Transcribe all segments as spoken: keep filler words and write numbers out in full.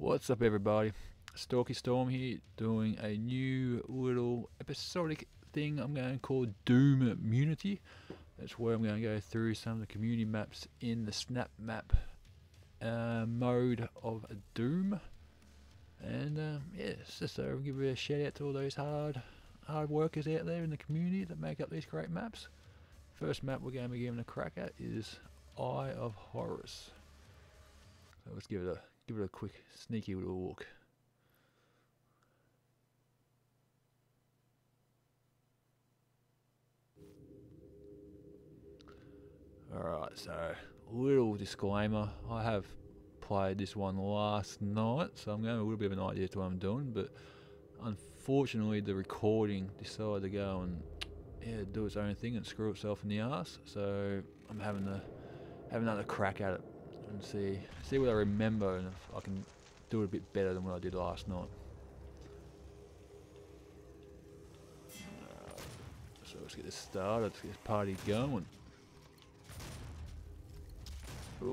What's up, everybody? Stalky Storm here, doing a new little episodic thing I'm going to call Doom Immunity. That's where I'm going to go through some of the community maps in the Snap Map uh, mode of Doom. And um, yeah, it's just so I'll give a shout out to all those hard, hard workers out there in the community that make up these great maps. First map we're going to be giving a crack at is Eye of Horus. So let's give it a give it a quick sneaky little look. Alright, so little disclaimer, I have played this one last night, so I'm going to have a little bit of an idea to what I'm doing, but unfortunately the recording decided to go and yeah, do its own thing and screw itself in the ass, so I'm having to have another crack at it and see see what I remember and if I can do it a bit better than what I did last night. Uh, so let's get this started, let's get this party going. Oh.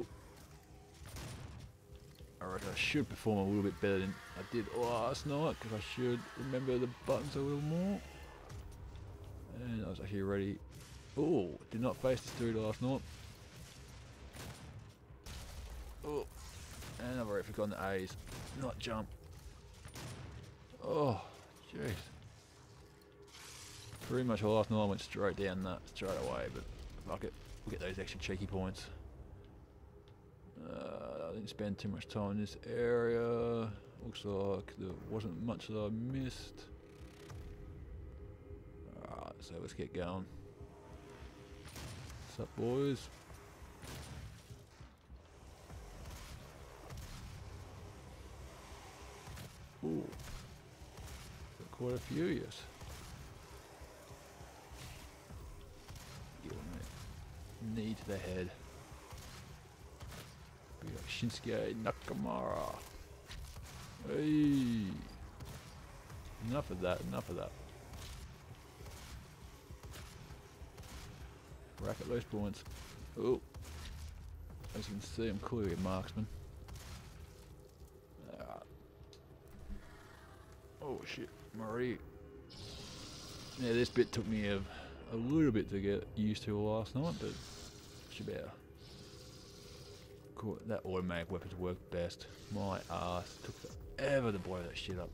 I reckon I should perform a little bit better than I did last night because I should remember the buttons a little more. And I was actually ready. Oh, did not face this dude last night. Oh, and I've already forgotten the A's. Not jump. Oh, jeez. Pretty much last night I went straight down that straight away, but fuck it. We'll get those extra cheeky points. Uh, I didn't spend too much time in this area. Looks like there wasn't much that I missed. Alright, so let's get going. What's up, boys? Ooh. Got quite a few, yes. Giving a knee to the head. We got Shinsuke Nakamura. Hey. Enough of that, enough of that. Racket those points. Oh. As you can see, I'm clearly a marksman. Uh, oh shit, Marie. Yeah, this bit took me a, a little bit to get used to last night, but should be better. Cool. That automatic weapons work best. My ass took forever to blow that shit up.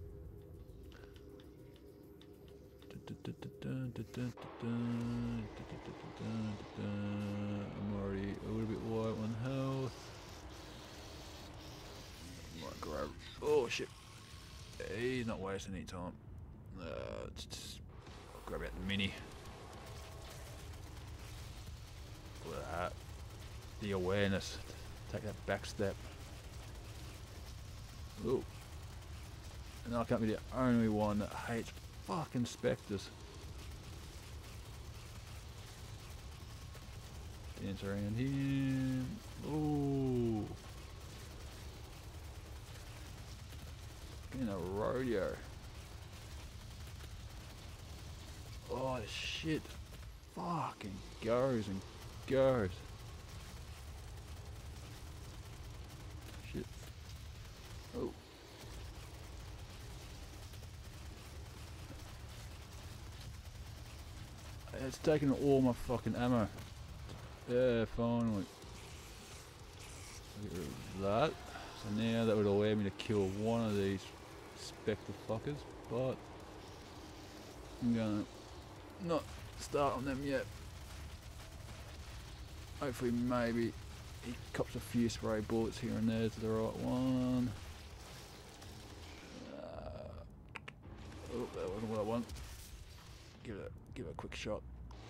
I'm already a little bit light on health. Might grab. Oh shit! He's not wasting any time. Uh, just I'll grab out the mini. Look at that. The awareness. Take that back step. Ooh. And I can't be the only one that hates fucking spectres. Dance around here. Ooh. In a rodeo. Oh shit. Fucking goes and goes. Shit. Oh. It's taken all my fucking ammo. Yeah, finally. Get rid of that. So now that would allow me to kill one of these spectre fuckers, but I'm gonna not start on them yet. Hopefully maybe he cops a few spray bullets here and there to the right one. Uh, oh, that wasn't what I want. Give it a, give it a quick shot.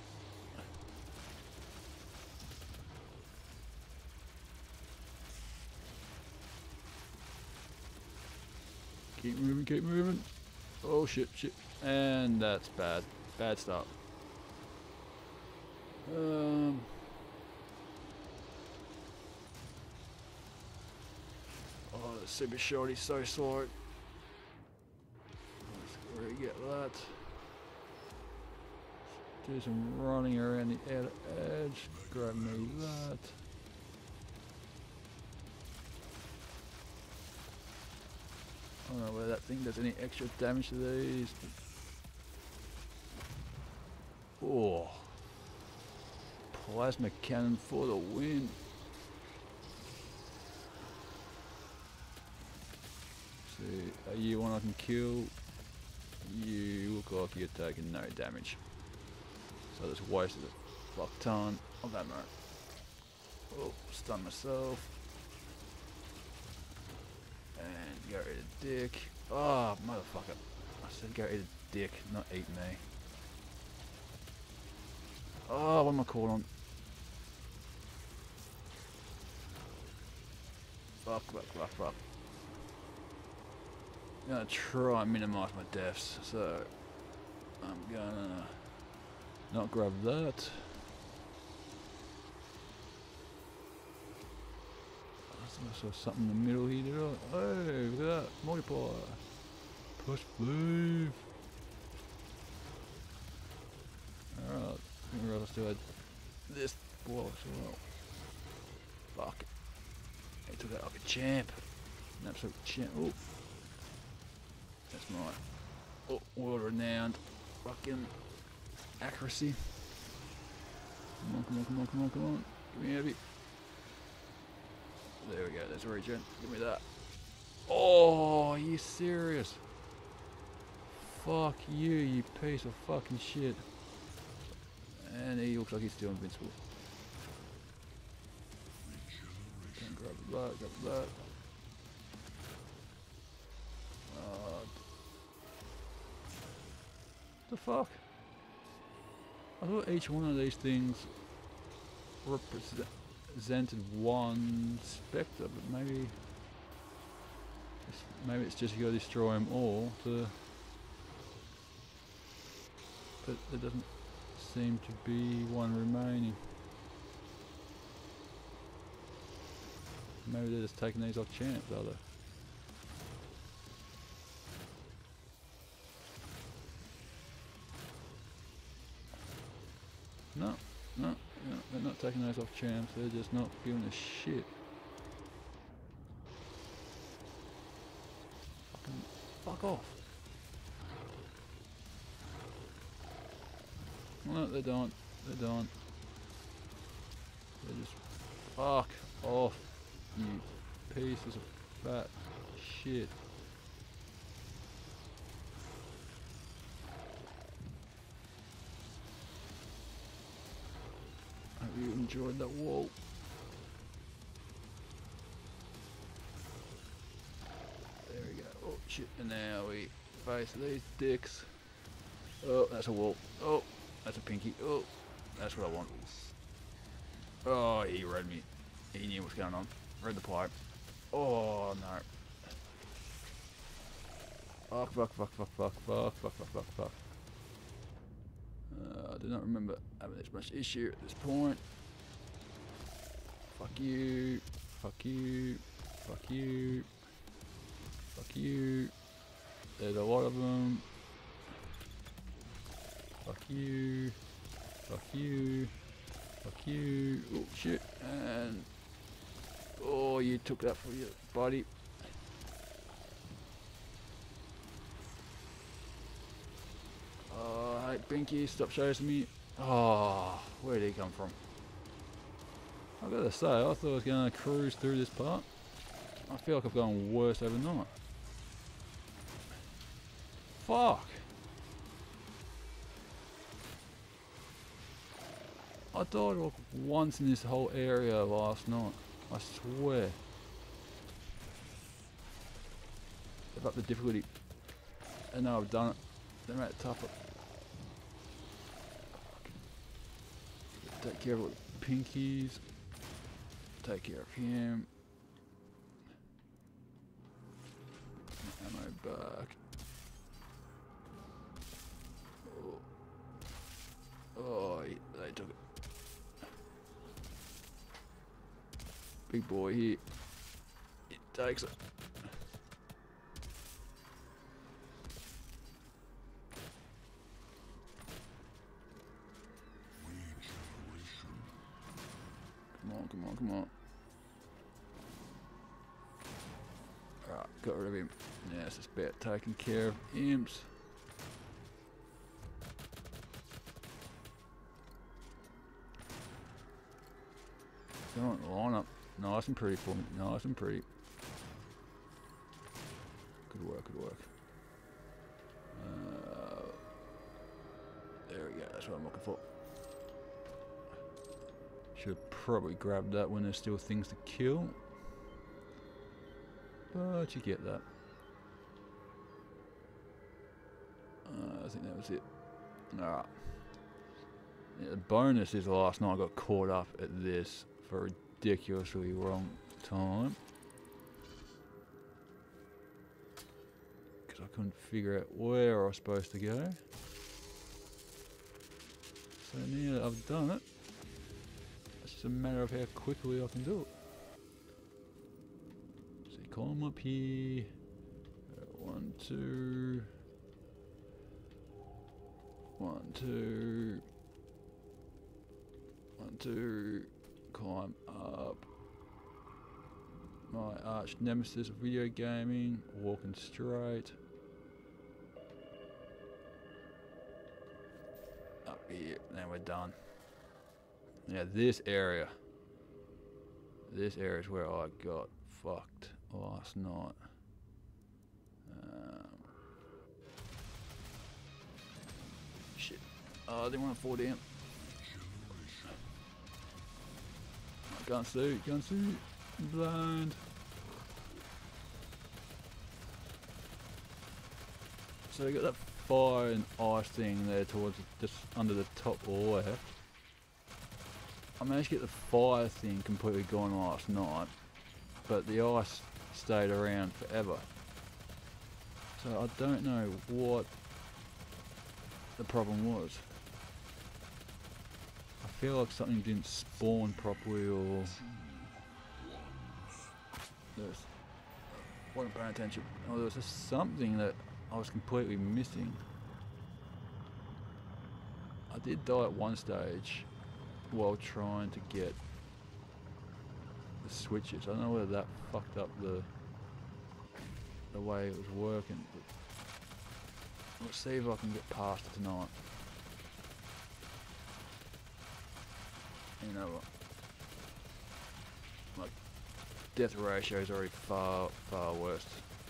Keep moving, keep moving. Oh shit, shit. And that's bad. Bad start. Um... Oh, the super shorty's so slow. Let's get that. Do some running around the outer edge. Grab me that. I don't know whether that thing does any extra damage to these. Oh. Plasma cannon for the win. See, are you one I can kill? You look like you're taking no damage. So I just wasted a fuck ton of ammo. Oh, stun myself. And go eat a dick. Oh, motherfucker. I said go eat a dick, not eat me. Oh, what am I calling on? Fuck, fuck, fuck, fuck. I'm gonna try and minimize my deaths, so I'm gonna not grab that. I saw something in the middle here. Did I? Hey, look at that. Multiplier. Push move. Alright. I didn't realize I still had this block as well. Fuck. He took that like a champ. An absolute champ. Oh. That's my oh, world renowned fucking accuracy. Come on, come on, come on, come on, come on. Give me heavy. There we go, there's a regen. Give me that. Oh, are you serious? Fuck you, you piece of fucking shit. And he looks like he's still invincible. Can't grab that, grab that. Uh, the fuck? I thought each one of these things represented one spectre, but maybe it's, maybe it's just you gotta destroy them all to, but there doesn't seem to be one remaining. Maybe they're just taking these off chance, are they? No, no, no, they're not taking those off champs, they're just not giving a shit. Fucking fuck off. No, they don't, they don't. They just fuck off, you pieces of fat shit. Hope you enjoyed that wall. There we go. Oh shit, and now we face these dicks. Oh, that's a wall. Oh, that's a pinky. Oh, that's what I want. Oh, he read me. He knew what's going on. Read the pipe. Oh no. Fuck, fuck, fuck, fuck, fuck, fuck, fuck, fuck, fuck, fuck. Uh, I do not remember having this much issue at this point. Fuck you. Fuck you. Fuck you. Fuck you. There's a lot of them. Fuck you. Fuck you. Fuck you. Oh shit. And oh, you took that for your body. Oh, hey, Binky, stop chasing me. Oh, where did he come from? I gotta say, I thought I was gonna cruise through this part. I feel like I've gone worse overnight. Fuck. I died like once in this whole area last night. I swear. They've upped the difficulty. I know I've done it. They made it tougher. Take care of the pinkies. Take care of him. Ammo back. Oh, oh he, they took it. Big boy here. It takes it. Come on, come on, come on. Alright, got rid of him. Now it's just about taking care of imps. Come on, line up. Nice and pretty for me. Nice and pretty. Good work, good work. Uh, there we go, that's what I'm looking for. Should have probably grabbed that when there's still things to kill. But you get that. Uh, I think that was it. Alright. Yeah, the bonus is last night I got caught up at this for a ridiculously wrong time. Because I couldn't figure out where I was supposed to go. So now that I've done it, it's just a matter of how quickly I can do it. So you climb up here. One, two. One, two. One, two. Climb up. My arch nemesis of video gaming. Walking straight. Up here. Now we're done. Now this area. This area is where I got fucked last night. Um, shit. Oh, I didn't want to fall down. I can't see, can't see. I'm blind. So you got that fire and ice thing there towards just under the top left. I managed to get the fire thing completely gone last night, but the ice stayed around forever. So I don't know what the problem was. I feel like something didn't spawn properly, or there's, wasn't paying attention. Or there was just something that I was completely missing. I did die at one stage while trying to get the switches. I don't know whether that fucked up the the way it was working, but let's see if I can get past it tonight. You know what? My death ratio is already far, far worse.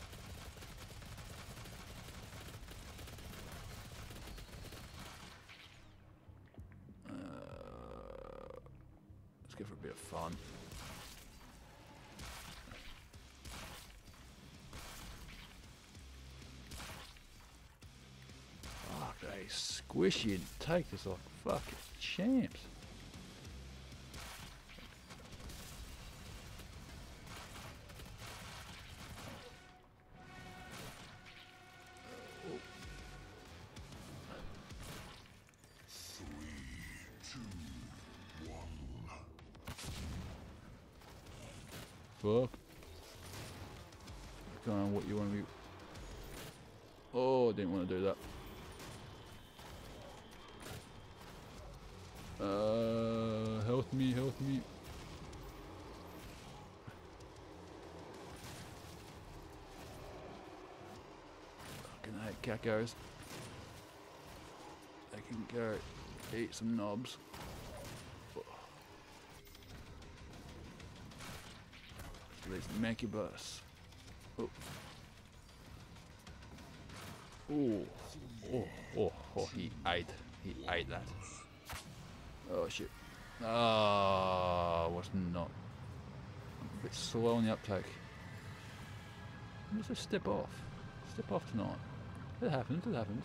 Uh, let's go for a bit of fun. Fuck, they squish you and take this like fucking champs. Fuck. Go on, what you want to be. Oh, I didn't want to do that. Uh, help me, help me. Fucking hate geckos. They can go eat some knobs. These Macubus. Oh. Oh. Oh. Oh. Oh. He ate. He ate that. Oh shit. Ah, oh, was not. A bit slow on the uptake. Let's just step off. Step off tonight. It happens. It happens.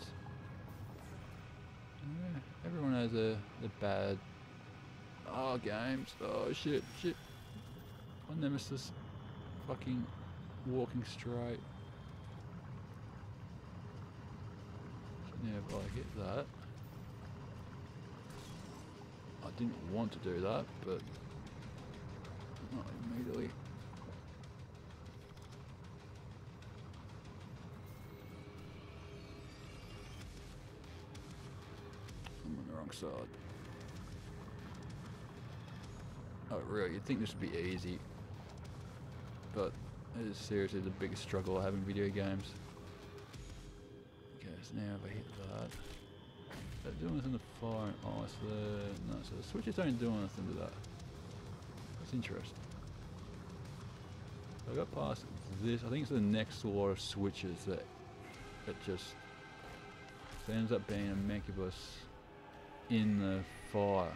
Yeah, everyone has a the bad. Oh, games. Oh shit. Shit. My nemesis. Fucking walking straight. So now if I hit that, I didn't want to do that, but not immediately. I'm on the wrong side. Oh really, you'd think this would be easy. But It is seriously the biggest struggle I have in video games. Okay, so now if I hit that. Is that doing anything to fire and ice there? No, so the switches don't do anything to that. That's interesting. So I got past this. I think it's the next lot of switches that that just so ends up being a Mechibus in the fire.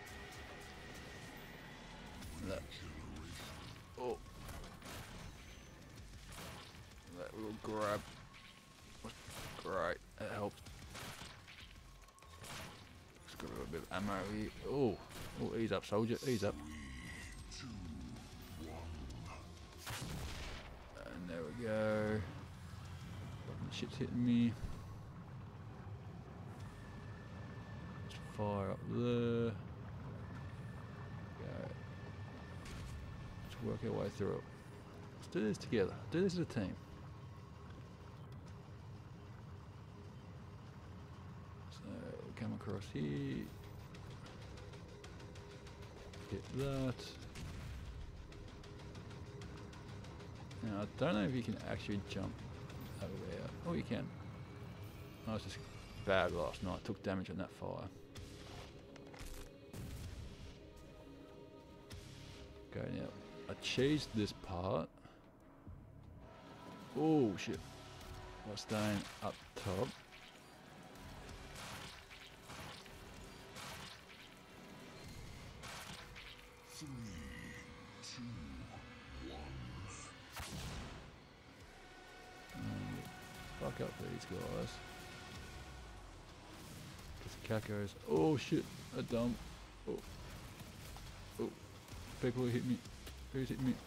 That, oh, that little grab was great. That helped. Just got a little bit of ammo here. Oh, oh, ease up, soldier, ease up. And there we go. Shit's hitting me. Let's fire up there. Go. Let's work our way through it. Let's do this together. Do this as a team. So we'll come across here. Hit that. Now I don't know if you can actually jump over there. Oh, you can. I was just bad last night. Took damage on that fire. Okay, now I cheesed this part. Oh shit! While staying up top. Three, two, one. Fuck up these guys. Because Cacos. Oh shit! A dump. Oh. Oh. People hit me. Who's hitting me?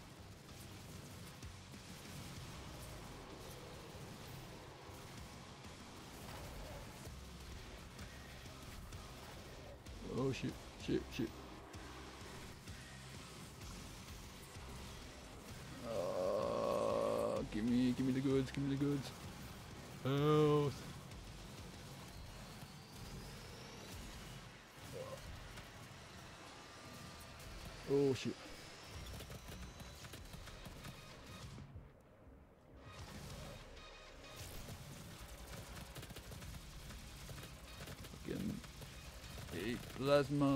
Oh shit! Shit! Shit! Uh, give me, give me the goods. Give me the goods. Health. Oh shit. Fucking eat plasma.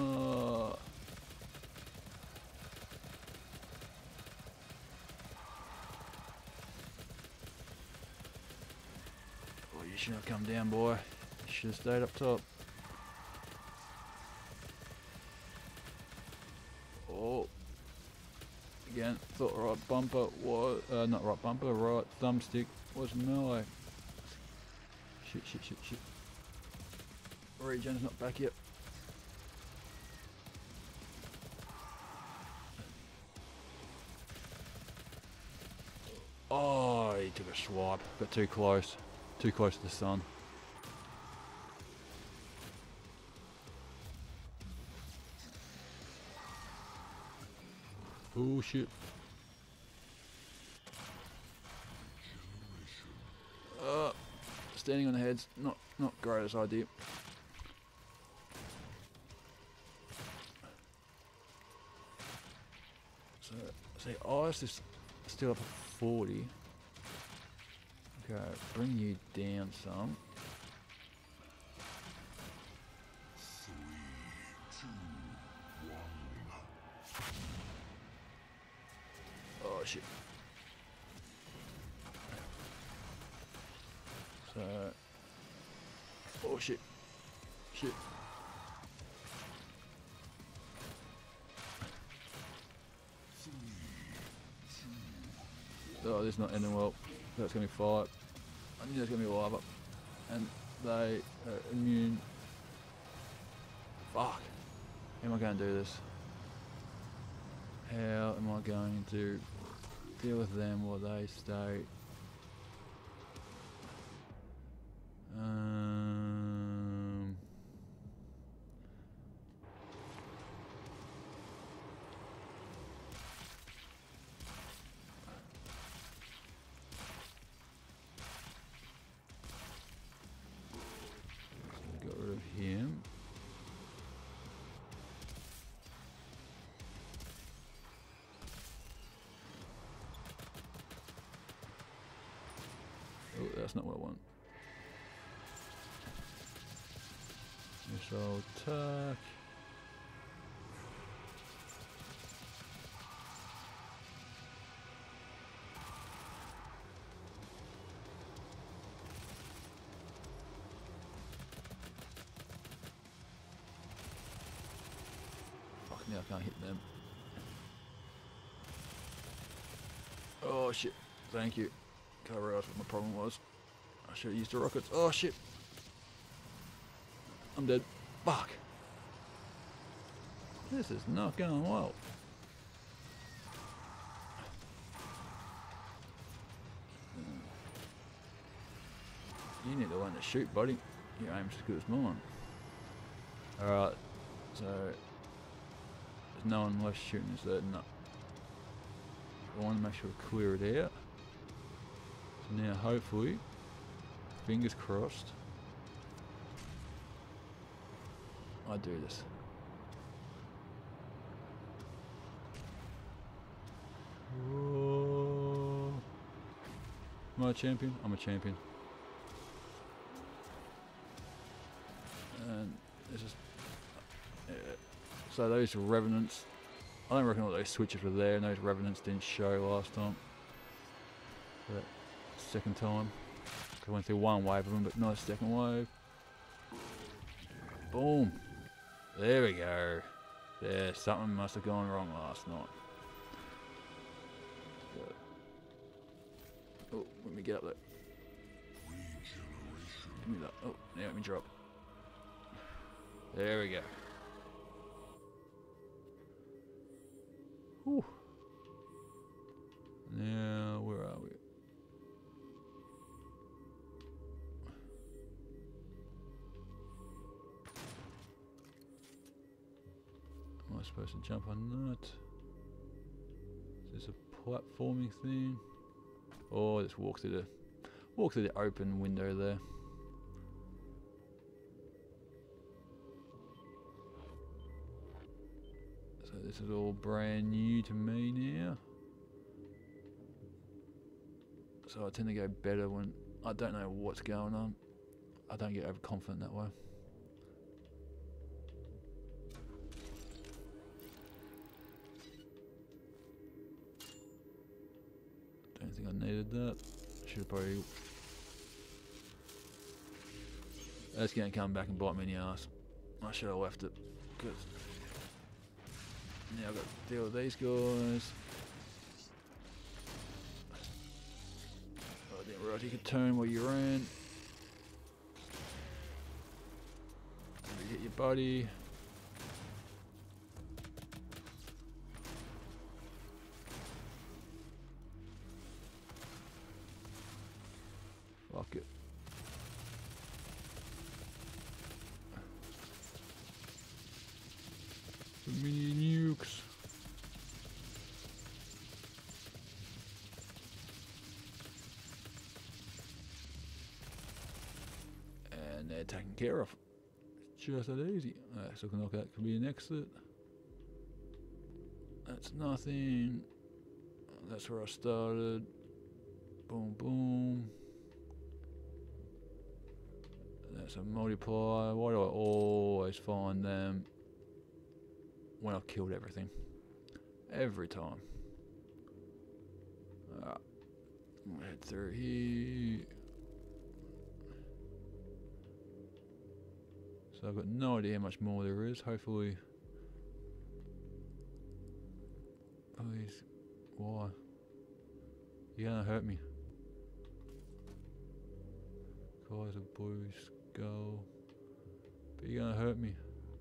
Oh, you shouldn't have come down, boy. You should have stayed up top. Oh, again, thought right bumper was, uh, not right bumper, right thumbstick was melee. Shit, shit, shit, shit. Regen's not back yet. Oh, he took a swipe, but too close. Too close to the sun. Oh shit. Uh, standing on the head's not not greatest idea. So see, ice is still up at forty. Okay, bring you down some. Oh shit. So, oh shit, shit. Oh, this is not ending well. That's gonna be fight. I knew there's gonna be a lava, and they are immune. Fuck. How am I going to do this? How am I going to deal with them while they stay? Um, got rid of him. that's not what I want. Missile attack. Fuck me, I can't hit them. Oh shit, thank you. Can't realize what my problem was. I should have used the rockets. Oh shit. I'm dead. Fuck. This is not going well. You need the one to shoot, buddy. Your aim's as good as mine. Alright, so there's no one left shooting, is there? No. I want to make sure to clear it out. So now hopefully, fingers crossed, I do this. Whoa. Am I a champion? I'm a champion. And this is yeah. So those revenants, I don't reckon all those switches were there, and those revenants didn't show last time. For that second time. I went through one wave of them, but not a second wave. Boom. There we go. There, something must have gone wrong last night. But, oh, let me get up there. Give me that. Oh, now let me drop. There we go. Whew. Now, where are we? Am I supposed to jump on that? Is this a platforming thing? Or just walk through the walk through the open window there. So this is all brand new to me now. So I tend to go better when I don't know what's going on. I don't get overconfident that way. Don't think I needed that. Should have probably. That's going to come back and bite me in the ass. I should have left it because now I've got to deal with these guys. I didn't realise you could turn while you ran. You hit your buddy. Fuck it. The mini nukes. And they're taken care of. It's just that easy. Alright, so knockout could be an exit. That's nothing. That's where I started. Boom, boom. That's a multiplier. Why do I always find them when I've killed everything? Every time. Alright. I'm gonna head through here. So I've got no idea how much more there is. Hopefully. Please. Why? You're gonna hurt me. Kaiser Blue Skull. But you're gonna hurt me.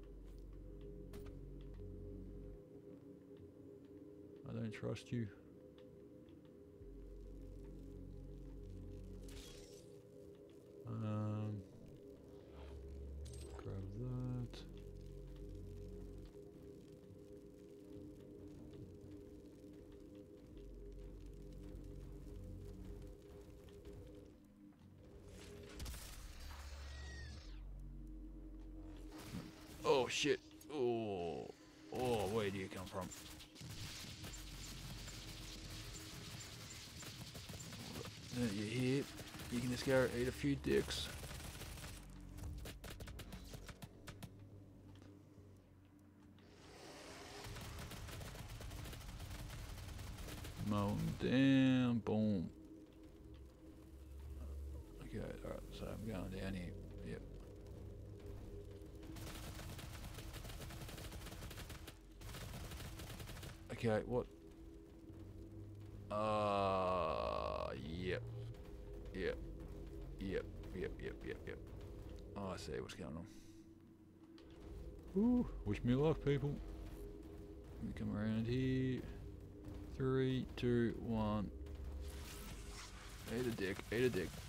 I don't trust you. Um, grab that. Oh shit. Oh. Oh, where do you come from? There you hit. You can just go eat a few dicks. Mow them down, boom. Okay, alright, so I'm going down here. Yep. Okay, what? Uh, yep. Yep. Yep, yep, yep, yep, yep. Oh, I see what's going on. Ooh, wish me luck, people. Let me come around here. Three, two, one. Eat a dick, eat a dick.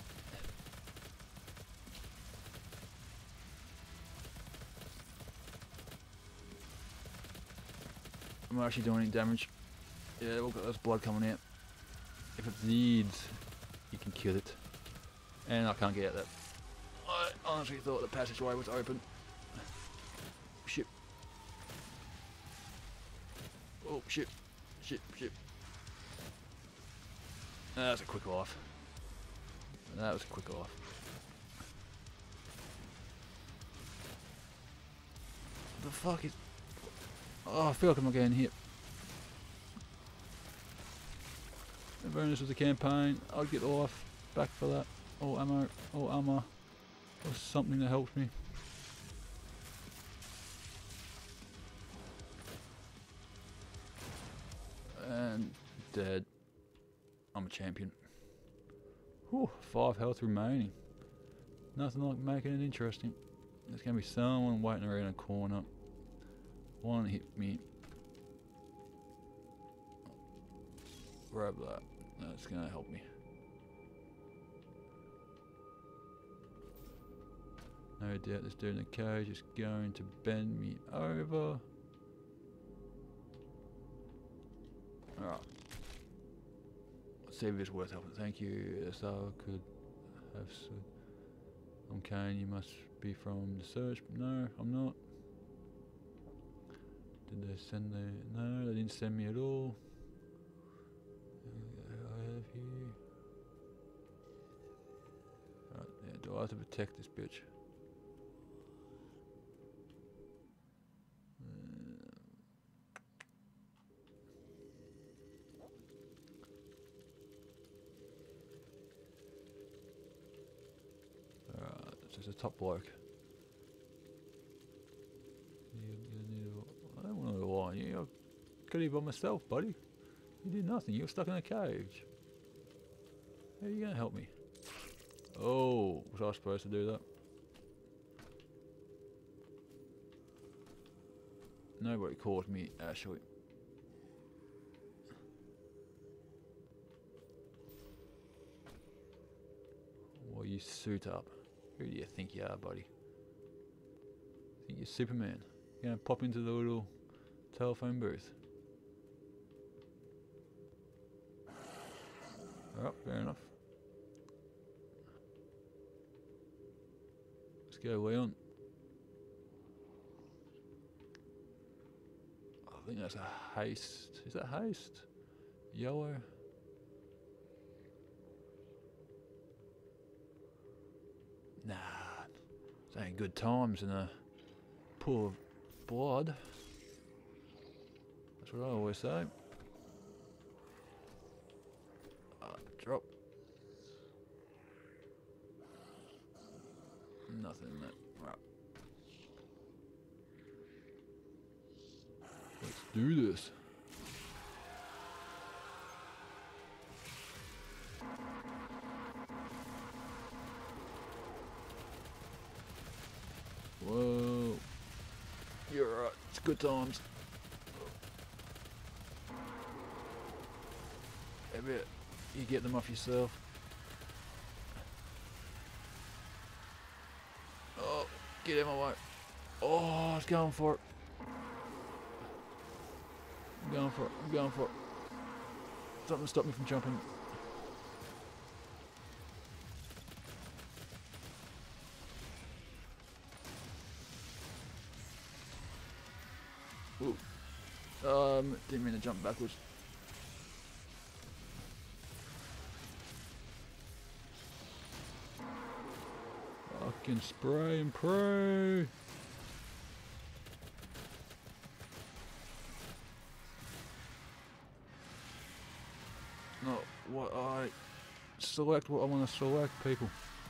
I'm not actually doing any damage. Yeah, look at this blood coming out. If it bleeds, you can kill it. And I can't get out that. I honestly thought the passageway was open. Shit. Oh, shit. Shit, shit. That was a quick life. That was a quick life. What the fuck is... Oh, I feel like I'm not getting hit. If only this was a campaign, I'd get the life back for that. Or ammo, or armor, or something that helps me. And dead. I'm a champion. Whew, five health remaining. Nothing like making it interesting. There's gonna be someone waiting around a corner. One hit me. Grab that. That's gonna help me. No doubt this dude in the cage is going to bend me over. Alright. Let's see if it's worth helping. Thank you. S R could have said. I'm Kane, you must be from the search. No, I'm not. Did they send the... No, they didn't send me at all. I have here. Right, yeah, do I have to protect this bitch? Alright, this is a top bloke. You, you need a, I don't want to rely on you. I got here by myself, buddy. You did nothing. You were stuck in a cage. How are you going to help me? Oh, was I supposed to do that? Nobody caught me, actually. Well, you suit up. Who do you think you are, buddy? Think you're Superman? You're gonna pop into the little telephone booth. Alright, fair enough. Let's go, Leon. I think that's a haste. Is that haste? Yellow? Nah. It ain't good times in a pool of blood. That's what I always say. Uh, drop. Nothing in that. Right. Let's do this. Whoa. You're right. It's good times. I bet you get them off yourself. Oh, get out of my way. Oh, I was going for it. I'm going for it. I'm going for it. Something to stop me from jumping. Ooh. Um, didn't mean to jump backwards. Fucking spray and pray. No, what I select what I want to select, people.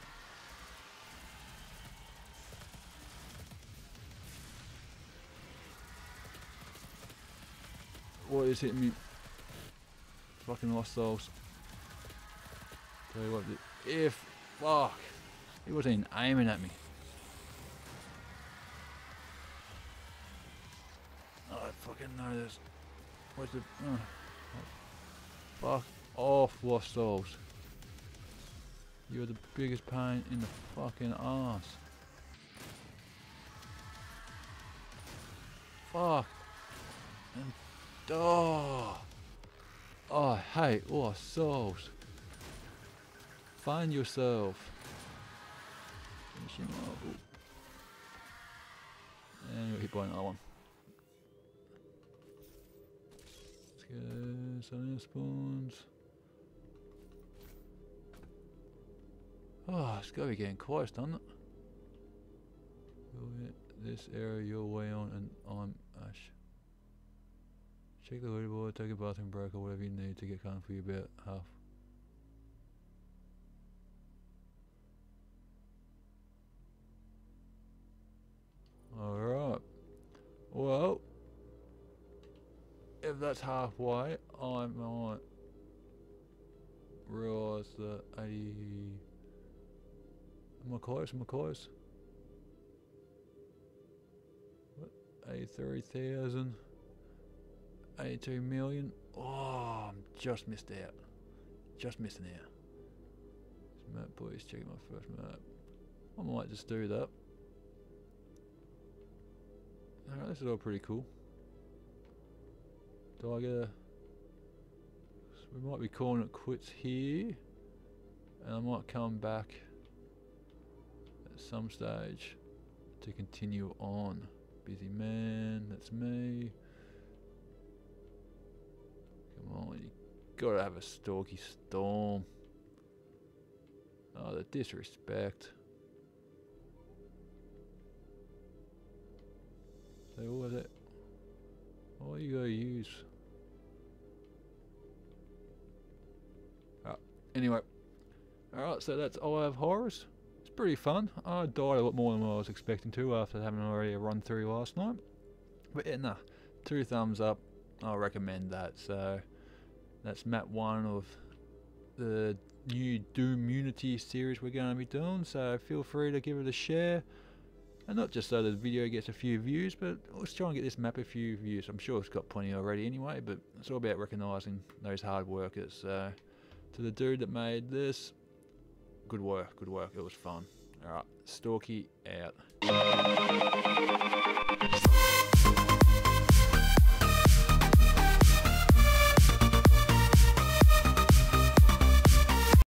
What is hitting me? Fucking lost souls. Tell you what, if fuck, he wasn't even aiming at me. I fucking know this. Where's the? Uh, fuck off, lost souls. You're the biggest pain in the fucking ass. Fuck. And oh, oh, I hate lost souls. Find yourself. Finish him off. Ooh. And you're hit by another one. Let's go. Some spawns. Oh, it's gotta be getting close, doesn't it? This area you're way on, and I'm Ash. Check the leaderboard, take a bathroom break, or whatever you need to get going for you about half. Alright. Well, if that's halfway, I might realise that eighty. Am I close? Am I close? What? eighty-three thousand. eighty-two million. Oh, I'm just missed out. Just missing out. This map, please check my first map. I might just do that. Alright, this is all pretty cool. Do I get a... So we might be calling it quits here. And I might come back at some stage to continue on. Busy man, that's me. Come on, you gotta have a Stalky Storm. Oh, the disrespect. So what is it? What you gotta use? Oh, anyway. Alright, so that's Eye of Horus. It's pretty fun. I died a lot more than what I was expecting to after having already run through last night. But yeah, nah, two thumbs up. I recommend that. So that's map one of the new Doom Unity series we're going to be doing. So feel free to give it a share. And not just so the video gets a few views, but let's try and get this map a few views. I'm sure it's got plenty already anyway, but it's all about recognising those hard workers. So to the dude that made this, good work, good work. It was fun. Alright, Stalky out.